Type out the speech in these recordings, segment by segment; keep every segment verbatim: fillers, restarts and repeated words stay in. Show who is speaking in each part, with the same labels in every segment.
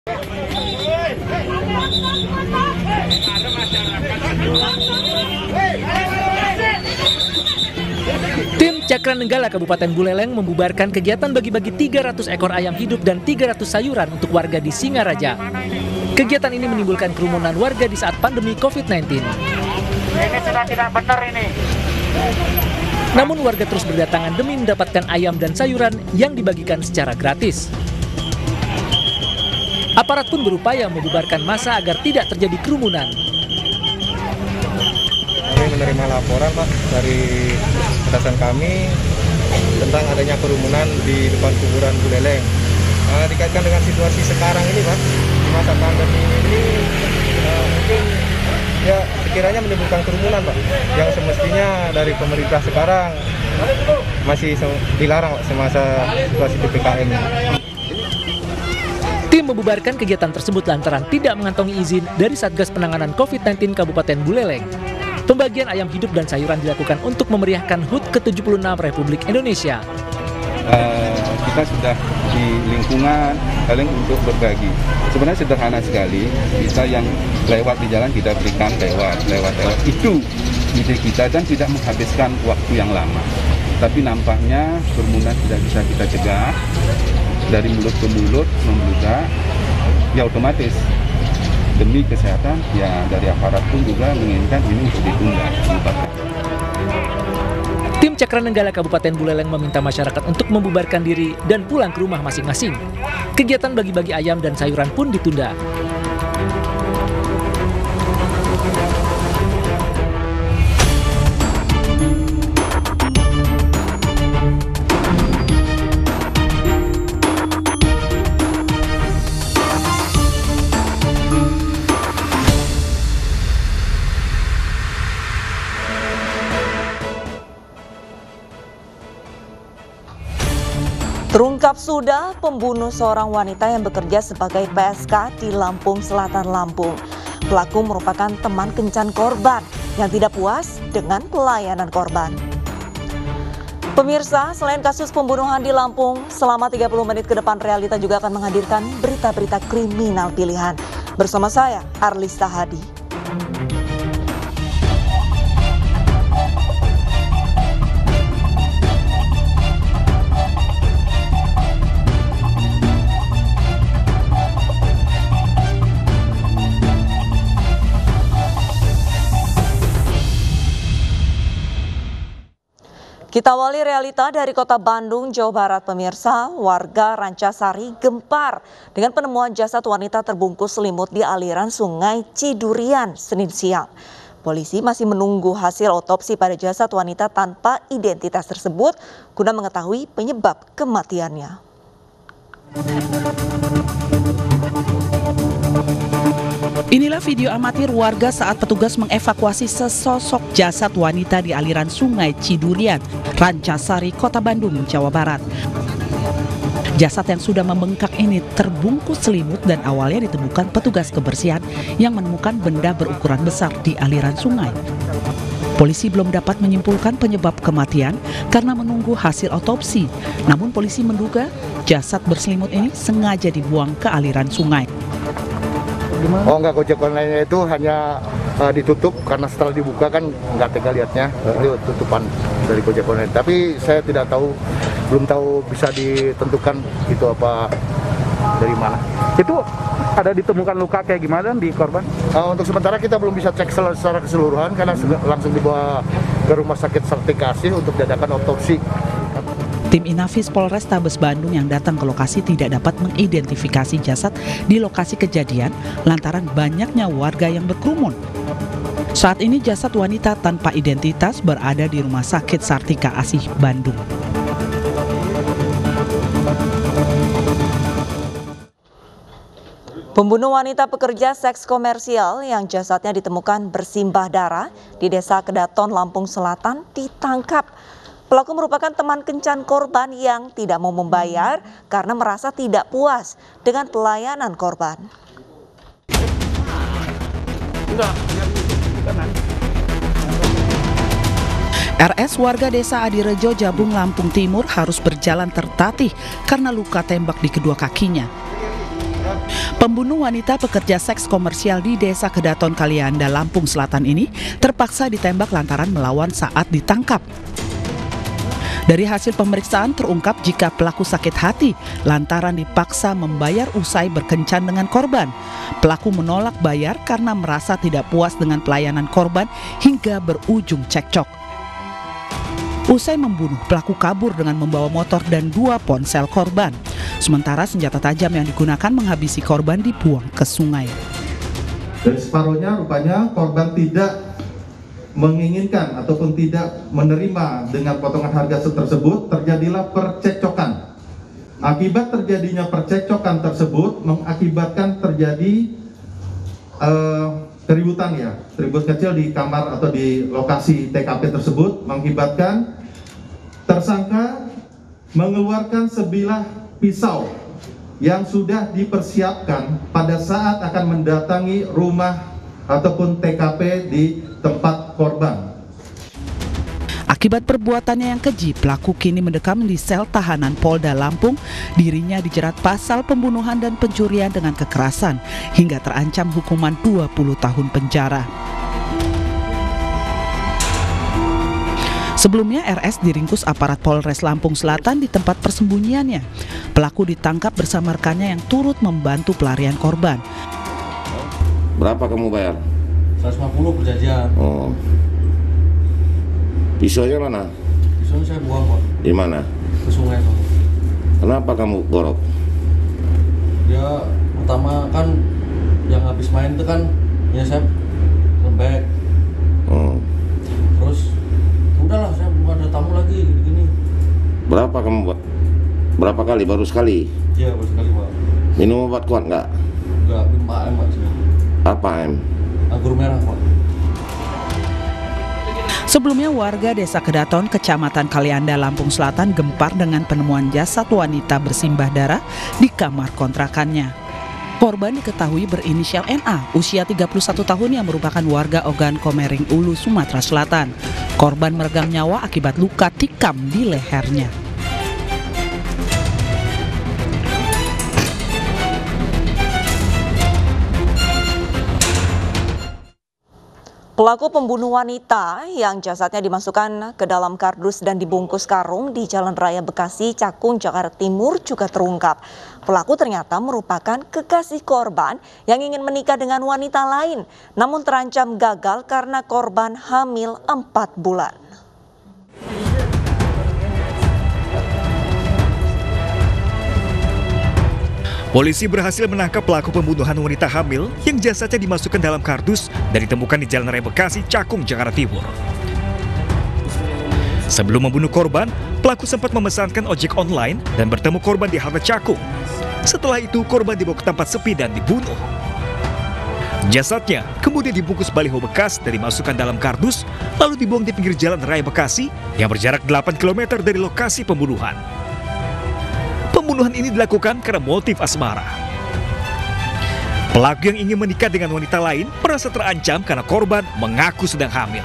Speaker 1: Tim Cakranenggala Kabupaten Buleleng membubarkan kegiatan bagi-bagi tiga ratus ekor ayam hidup dan tiga ratus sayuran untuk warga di Singaraja. Kegiatan ini menimbulkan kerumunan warga di saat pandemi covid sembilan belas.
Speaker 2: Ini sudah tidak benar ini.
Speaker 1: Namun warga terus berdatangan demi mendapatkan ayam dan sayuran yang dibagikan secara gratis. Aparat pun berupaya membubarkan massa agar tidak terjadi kerumunan.
Speaker 3: Kami menerima laporan Pak dari atasan kami tentang adanya kerumunan di depan kuburan Buleleng. Nah, dikaitkan dengan situasi sekarang ini Pak, di masa pandemi ini uh, mungkin ya sekiranya menimbulkan kerumunan Pak, yang semestinya dari pemerintah sekarang masih dilarang Pak, semasa situasi P P K M.
Speaker 1: Tim membubarkan kegiatan tersebut lantaran tidak mengantongi izin dari Satgas Penanganan covid sembilan belas Kabupaten Buleleng. Pembagian ayam hidup dan sayuran dilakukan untuk memeriahkan H U T ke tujuh puluh enam Republik Indonesia.
Speaker 4: Uh, kita sudah di lingkungan saling untuk berbagi. Sebenarnya sederhana sekali, kita yang lewat di jalan kita berikan lewat, lewat, lewat. Itu ide kita dan tidak menghabiskan waktu yang lama. Tapi nampaknya kerumunan tidak bisa kita cegah dari mulut ke mulut membludak, ya otomatis demi kesehatan ya dari aparat pun juga menginginkan ini untuk ditunda.
Speaker 1: Tim Cakranenggala Kabupaten Buleleng meminta masyarakat untuk membubarkan diri dan pulang ke rumah masing-masing. Kegiatan bagi-bagi ayam dan sayuran pun ditunda.
Speaker 5: Terungkap sudah pembunuh seorang wanita yang bekerja sebagai P S K di Lampung Selatan, Lampung. Pelaku merupakan teman kencan korban yang tidak puas dengan pelayanan korban. Pemirsa, selain kasus pembunuhan di Lampung, selama tiga puluh menit ke depan Realita juga akan menghadirkan berita-berita kriminal pilihan. Bersama saya, Arlista Hadi. Kita awali Realita dari kota Bandung, Jawa Barat. Pemirsa, warga Rancasari gempar dengan penemuan jasad wanita terbungkus selimut di aliran Sungai Cidurian Senin siang. Polisi masih menunggu hasil otopsi pada jasad wanita tanpa identitas tersebut guna mengetahui penyebab kematiannya.
Speaker 6: Inilah video amatir warga saat petugas mengevakuasi sesosok jasad wanita di aliran Sungai Cidurian, Rancasari, Kota Bandung, Jawa Barat. Jasad yang sudah membengkak ini terbungkus selimut dan awalnya ditemukan petugas kebersihan yang menemukan benda berukuran besar di aliran sungai. Polisi belum dapat menyimpulkan penyebab kematian karena menunggu hasil otopsi. Namun polisi menduga jasad berselimut ini sengaja dibuang ke aliran sungai.
Speaker 7: Oh enggak, Gojek online-nya itu hanya uh, ditutup karena setelah dibuka kan nggak tega lihatnya, itu tutupan dari Gojek online. Tapi saya tidak tahu, belum tahu bisa ditentukan itu apa dari mana.
Speaker 2: Itu ada ditemukan luka kayak gimana di korban?
Speaker 7: Uh, untuk sementara kita belum bisa cek secara keseluruhan karena langsung dibawa ke Rumah Sakit Sartikasi untuk diadakan otopsi.
Speaker 6: Tim Inafis Polrestabes Bandung yang datang ke lokasi tidak dapat mengidentifikasi jasad di lokasi kejadian lantaran banyaknya warga yang berkerumun. Saat ini jasad wanita tanpa identitas berada di Rumah Sakit Sartika Asih Bandung.
Speaker 5: Pembunuh wanita pekerja seks komersial yang jasadnya ditemukan bersimbah darah di Desa Kedaton, Lampung Selatan ditangkap. Pelaku merupakan teman kencan korban yang tidak mau membayar karena merasa tidak puas dengan pelayanan korban.
Speaker 6: R S warga desa Adirejo, Jabung, Lampung Timur harus berjalan tertatih karena luka tembak di kedua kakinya. Pembunuh wanita pekerja seks komersial di Desa Kedaton Kalianda, Lampung Selatan ini terpaksa ditembak lantaran melawan saat ditangkap. Dari hasil pemeriksaan terungkap jika pelaku sakit hati lantaran dipaksa membayar usai berkencan dengan korban. Pelaku menolak bayar karena merasa tidak puas dengan pelayanan korban hingga berujung cekcok. Usai membunuh, pelaku kabur dengan membawa motor dan dua ponsel korban. Sementara senjata tajam yang digunakan menghabisi korban dibuang ke sungai.
Speaker 8: Dari separuhnya rupanya korban tidak menginginkan ataupun tidak menerima dengan potongan harga tersebut, terjadilah percekcokan. Akibat terjadinya percekcokan tersebut mengakibatkan terjadi uh, keributan ya, ribut kecil di kamar atau di lokasi T K P tersebut, mengakibatkan tersangka mengeluarkan sebilah pisau yang sudah dipersiapkan pada saat akan mendatangi rumah ataupun T K P di tempat korban.
Speaker 6: Akibat perbuatannya yang keji, pelaku kini mendekam di sel tahanan Polda Lampung. Dirinya dijerat pasal pembunuhan dan pencurian dengan kekerasan hingga terancam hukuman dua puluh tahun penjara. Sebelumnya R S diringkus aparat Polres Lampung Selatan di tempat persembunyiannya. Pelaku ditangkap bersama rekannya yang turut membantu pelarian korban.
Speaker 9: Berapa kamu bayar?
Speaker 10: seratus lima puluh perjanjian.
Speaker 9: Oh. Pisaunya mana?
Speaker 10: Pisaunya saya buang, Pak.
Speaker 9: Di mana?
Speaker 10: Ke sungai, Pak.
Speaker 9: Kenapa kamu gorok?
Speaker 10: Dia pertama kan yang habis main itu kan ya saya lembek.
Speaker 9: Oh.
Speaker 10: Terus udahlah, saya bukan ada tamu lagi gini-gini.
Speaker 9: Berapa kamu buat? Berapa kali? Baru sekali?
Speaker 10: Iya, baru sekali, Pak.
Speaker 9: Minum obat kuat nggak?
Speaker 10: Nggak, minum A M, Pak.
Speaker 9: Apa A M?
Speaker 10: Anggur merah, Pak.
Speaker 6: Sebelumnya warga Desa Kedaton, Kecamatan Kalianda, Lampung Selatan gempar dengan penemuan jasad wanita bersimbah darah di kamar kontrakannya. Korban diketahui berinisial N A, usia tiga puluh satu tahun yang merupakan warga Ogan Komering Ulu, Sumatera Selatan. Korban meregang nyawa akibat luka tikam di lehernya.
Speaker 5: Pelaku pembunuh wanita yang jasadnya dimasukkan ke dalam kardus dan dibungkus karung di Jalan Raya Bekasi, Cakung, Jakarta Timur juga terungkap. Pelaku ternyata merupakan kekasih korban yang ingin menikah dengan wanita lain, namun terancam gagal karena korban hamil empat bulan.
Speaker 11: Polisi berhasil menangkap pelaku pembunuhan wanita hamil yang jasadnya dimasukkan dalam kardus dan ditemukan di Jalan Raya Bekasi, Cakung, Jakarta Timur. Sebelum membunuh korban, pelaku sempat memesankan ojek online dan bertemu korban di halte Cakung. Setelah itu, korban dibawa ke tempat sepi dan dibunuh. Jasadnya kemudian dibungkus baliho bekas dan dimasukkan dalam kardus, lalu dibuang di pinggir Jalan Raya Bekasi yang berjarak delapan kilometer dari lokasi pembunuhan. Pembunuhan ini dilakukan karena motif asmara. Pelaku yang ingin menikah dengan wanita lain merasa terancam karena korban mengaku sedang hamil.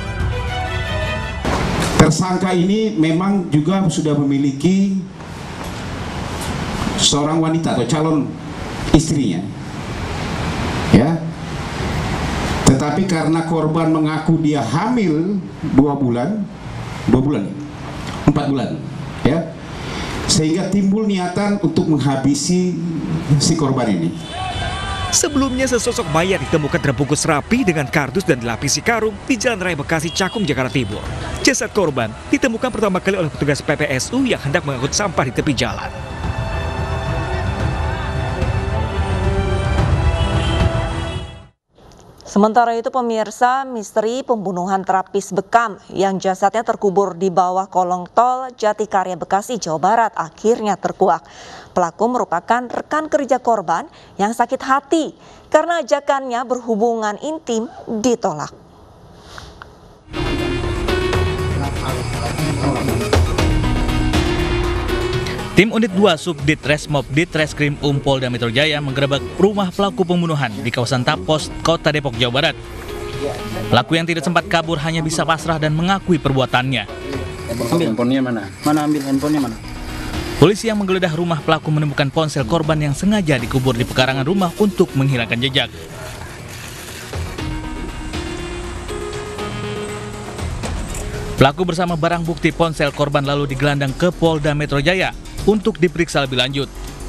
Speaker 12: Tersangka ini memang juga sudah memiliki seorang wanita atau calon istrinya, ya. Tetapi karena korban mengaku dia hamil dua bulan, dua bulan, empat bulan, ya. Sehingga timbul niatan untuk menghabisi si korban ini.
Speaker 11: Sebelumnya sesosok mayat ditemukan terbungkus rapi dengan kardus dan dilapisi karung di Jalan Raya Bekasi, Cakung, Jakarta Timur. Jasad korban ditemukan pertama kali oleh petugas P P S U yang hendak mengangkut sampah di tepi jalan.
Speaker 5: Sementara itu pemirsa, misteri pembunuhan terapis Bekam yang jasadnya terkubur di bawah kolong tol Jatikarya Bekasi, Jawa Barat akhirnya terkuak. Pelaku merupakan rekan kerja korban yang sakit hati karena ajakannya berhubungan intim ditolak.
Speaker 13: Tim Unit dua Subdit Resmob Ditreskrim Um Polda Metro Jaya menggerebek rumah pelaku pembunuhan di kawasan Tapos, Kota Depok, Jawa Barat. Pelaku yang tidak sempat kabur hanya bisa pasrah dan mengakui perbuatannya.
Speaker 14: Ambil handphonenya mana? Mana ambil handphonenya mana?
Speaker 13: Polisi yang menggeledah rumah pelaku menemukan ponsel korban yang sengaja dikubur di pekarangan rumah untuk menghilangkan jejak. Pelaku bersama barang bukti ponsel korban lalu digelandang ke Polda Metro Jaya untuk diperiksa lebih lanjut.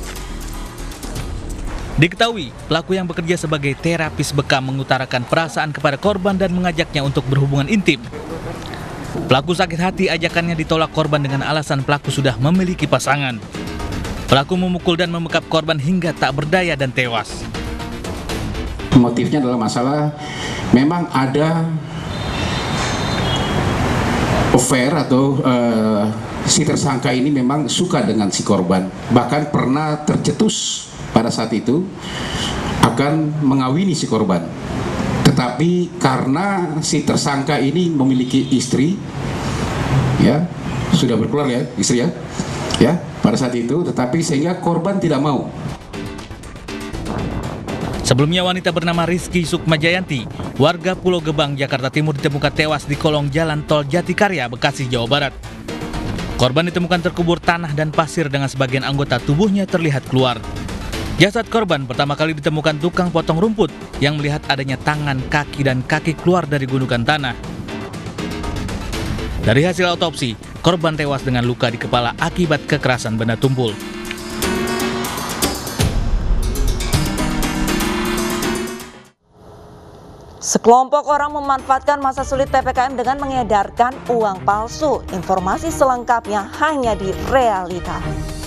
Speaker 13: Diketahui, pelaku yang bekerja sebagai terapis bekam mengutarakan perasaan kepada korban dan mengajaknya untuk berhubungan intim. Pelaku sakit hati ajakannya ditolak korban dengan alasan pelaku sudah memiliki pasangan. Pelaku memukul dan membekap korban hingga tak berdaya dan tewas.
Speaker 12: Motifnya adalah masalah memang ada affair atau uh, si tersangka ini memang suka dengan si korban. Bahkan pernah tercetus pada saat itu akan mengawini si korban. Tetapi karena si tersangka ini memiliki istri, ya sudah berkeluarga ya istri ya, ya pada saat itu, tetapi sehingga korban tidak mau.
Speaker 13: Sebelumnya wanita bernama Rizky Sukmajayanti, warga Pulau Gebang, Jakarta Timur ditemukan tewas di kolong jalan tol Jatikarya, Bekasi, Jawa Barat. Korban ditemukan terkubur tanah dan pasir dengan sebagian anggota tubuhnya terlihat keluar. Jasad korban pertama kali ditemukan tukang potong rumput yang melihat adanya tangan, kaki, dan kaki keluar dari gundukan tanah. Dari hasil autopsi, korban tewas dengan luka di kepala akibat kekerasan benda tumpul.
Speaker 5: Sekelompok orang memanfaatkan masa sulit P P K M dengan mengedarkan uang palsu. Informasi selengkapnya hanya di Realita.